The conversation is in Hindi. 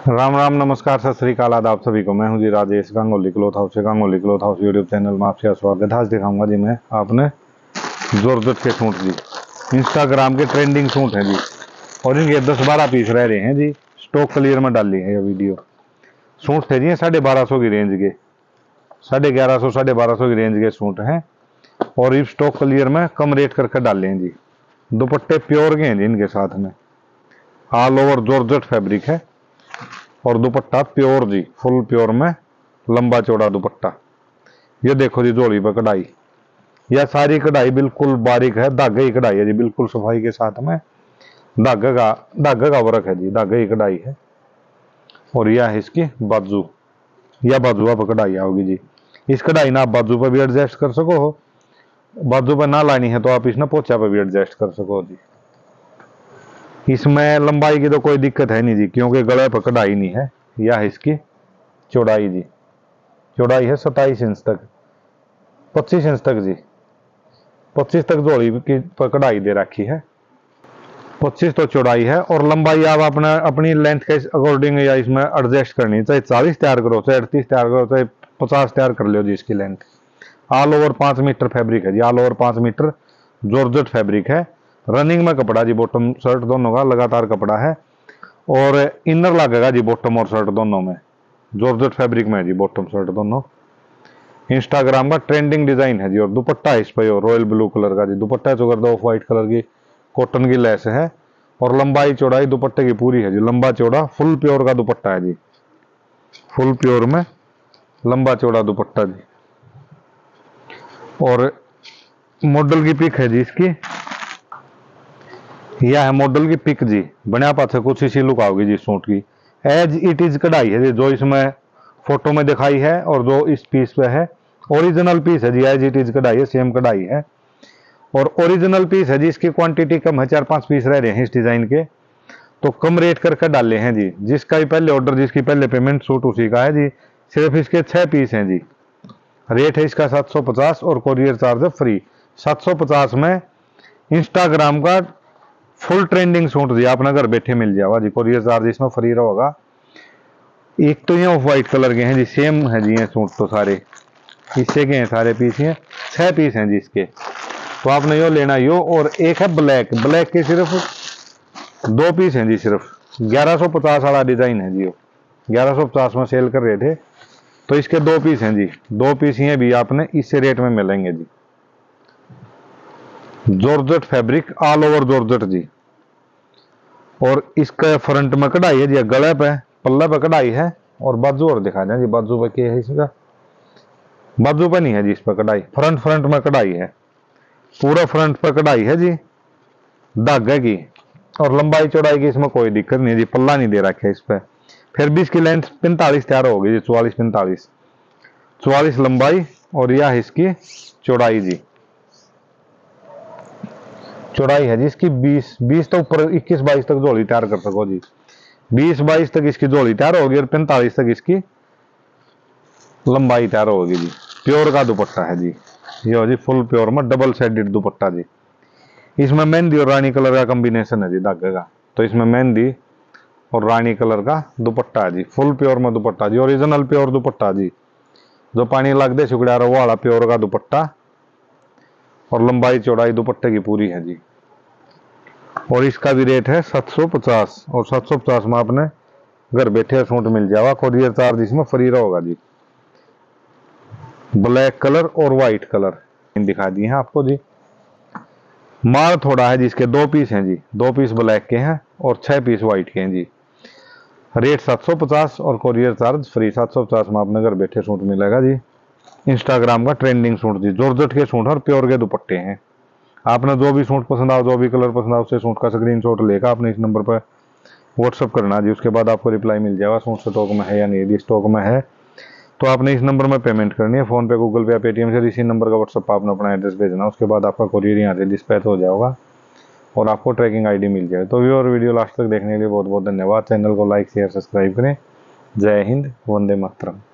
राम राम, नमस्कार, सत श्री अकाल, आदाब सभी को। मैं हूं जी राजेश, गांगुली क्लॉथ हाउस से। Ganguly cloth house YouTube channel में आपसे स्वागत है। आज दिखाऊंगा जी मैं आपने जॉर्जेट के सूट जी, इंस्टाग्राम के ट्रेंडिंग सूट हैं जी, और इनके 10-12 पीस रह रहे हैं जी। स्टॉक क्लियर में डाली है ये वीडियो। सूट थे जी 1250 की रेंज के, 1150 1250 की रेंज के सूट हैं, और इस स्टॉक क्लियर में कम रेट करके डाले हैं जी। दुपट्टे प्योर के हैं जी, इनके साथ में ऑल ओवर जॉर्जेट फैब्रिक है, और दुपट्टा प्योर जी, फुल प्योर में लंबा चौड़ा दुपट्टा। ये देखो जी जोड़ी पर कढ़ाई, यह सारी कढ़ाई बिल्कुल बारीक है, धागे की कढ़ाई है जी, बिल्कुल सफाई के साथ में धागे का वर्क है जी, धागे की कढ़ाई है। और यह है इसकी बाजू, यह बाजुआ पर कढ़ाई आओगी जी। इस कढ़ाई ना आप बाजू पर भी एडजस्ट कर सको हो, बाजू पर ना लानी है तो आप इसमें पोचा पर भी एडजस्ट कर सको जी। इसमें लंबाई की तो कोई दिक्कत है नहीं जी, क्योंकि गले पर कढ़ाई नहीं है। यह है इसकी चौड़ाई जी, चौड़ाई है 27 इंच तक, 25 इंच तक जी, 25 तक जोड़ी की पर कढ़ाई दे रखी है। 25 तो चौड़ाई है, और लंबाई आप अपनी लेंथ के अकॉर्डिंग या इसमें एडजस्ट करनी, चाहे 40 तैयार करो, चाहे 38 तैयार करो, चाहे 50 तैयार कर लो जी। इसकी length all over 5 metre fabric है जी, all over 5 metre georgette fabric है। रनिंग में कपड़ा जी, बॉटम शर्ट दोनों का लगातार कपड़ा है, और इनर लगेगा जी बॉटम और शर्ट दोनों में, जॉर्जेट फैब्रिक में है जी बॉटम शर्ट दोनों। इंस्टाग्राम का ट्रेंडिंग डिजाइन है जी, और दुपट्टा इस पे रॉयल ब्लू कलर का जी दुपट्टा, जो कर दो ऑफ व्हाइट कलर की कॉटन की लेस है, और लंबाई चौड़ाई दुपट्टे की पूरी है जी, लंबा चौड़ा फुल प्योर का दुपट्टा है जी, फुल प्योर में लंबा चौड़ा दुपट्टा जी। और मॉडल की पिक है जी इसकी, यह है मॉडल की पिक जी। बढ़िया पास कुछ इसी लुक आओगी जी सूट की, एज इट इज कढ़ाई है जी, जो इसमें फोटो में दिखाई है और जो इस पीस पे है ओरिजिनल पीस है जी, एज इट इज कढ़ाई है, सेम कढ़ाई है और ओरिजिनल पीस है जी। इसकी क्वांटिटी कम है, 4-5 पीस रह रहे हैं इस डिजाइन के, तो कम रेट करके डाले हैं जी। जिसका भी पहले ऑर्डर, जिसकी पहले पेमेंट, सूट उसी का है जी। सिर्फ इसके 6 पीस हैं जी। रेट है इसका 750, और कोरियर चार्ज है फ्री। 750 में इंस्टाग्राम का फुल ट्रेंडिंग सूट जी, अपना घर बैठे मिल जाएगा जी, कोरियर चार्ज इसमें फ्री रहेगा। एक तो ये ऑफ व्हाइट कलर के हैं जी, सेम है जी ये सूट तो सारे इससे के हैं, सारे पीस हैं, 6 पीस हैं जी इसके, तो आपने यो लेना यो। और एक है ब्लैक, ब्लैक के सिर्फ 2 पीस हैं जी, सिर्फ 1150 वाला डिजाइन है जी, वो 1150 में सेल कर रहे थे, तो इसके 2 पीस हैं जी, 2 पीस ये भी आपने इसी रेट में मिलेंगे जी। Georgette fabric all over georgette जी, और इसका फ्रंट में कढ़ाई है जी, गले पे पल्ले पे कढ़ाई है, और बाजू और दिखा दें जी, बाजू पे क्या है इसका, बाजू पे नहीं है जी इस पर कढ़ाई, फ्रंट में कढ़ाई है, पूरा फ्रंट पे कढ़ाई है जी धागे की। और लंबाई चौड़ाई की इसमें कोई दिक्कत नहीं है जी, पल्ला नहीं दे रखा है इस पे। फिर भी इसकी लेंथ 45 तैयार होगी जी, 44-45, 44 लंबाई, और यह है इसकी चौड़ाई जी। चौड़ाई है जी इसकी 20 तो ऊपर 21-22 तक जोड़ी तैयार कर सको जी, 20-22 तक इसकी जोड़ी तैयार होगी, और 45 तक इसकी लंबाई तैयार होगी जी। प्योर का दुपट्टा है जी, ये हो जी फुल प्योर में डबल साइडेड दुपट्टा जी। इसमें मेहंदी और रानी कलर का कॉम्बिनेशन है जी धागे का, तो इसमें मेहंदी और रानी कलर का दुपट्टा है जी, फुल प्योर में दुपट्टा जी, ओरिजिनल प्योर दुपट्टा जी, जो पानी लग दे सुखड़ा वो वाला प्योर का दुपट्टा, और लंबाई चौड़ाई दुपट्टे की पूरी है जी। और इसका भी रेट है 750, और 750 में आपने घर बैठे सूट मिल जाएगा, कोरियर चार्ज इसमें फ्री रहेगा जी। ब्लैक कलर और व्हाइट कलर दिखा दिए हैं आपको जी। माल थोड़ा है जी, इसके 2 पीस हैं जी, 2 पीस ब्लैक के हैं और 6 पीस व्हाइट के हैं जी। रेट 750, और कोरियर चार्ज फ्री। 750 में आपने घर बैठे सूट मिलेगा जी। इंस्टाग्राम का ट्रेंडिंग सूट जी, जॉर्जेट के सूट और प्योर के दुपट्टे हैं। आपने जो भी सूट पसंद आओ, जो भी कलर पसंद आओ, उससे सूट का स्क्रीनशॉट लेकर आपने इस नंबर पर व्हाट्सअप करना जी। उसके बाद आपको रिप्लाई मिल जाएगा सूट स्टॉक में है या नहीं। यदि स्टॉक में है तो आपने इस नंबर में पेमेंट करनी है, फोन पे, गूगल पे या पेटीएम से। इसी नंबर का व्हाट्सअप पर आपने अपना एड्रेस भेजना, उसके बाद आपका कोरियर यहाँ से डिस्पैच हो जाएगा और आपको ट्रैकिंग आईडी मिल जाए। तो व्यूअर, वीडियो लास्ट तक देखने के लिए बहुत बहुत धन्यवाद। चैनल को लाइक, शेयर, सब्सक्राइब करें। जय हिंद, वंदे मातरम।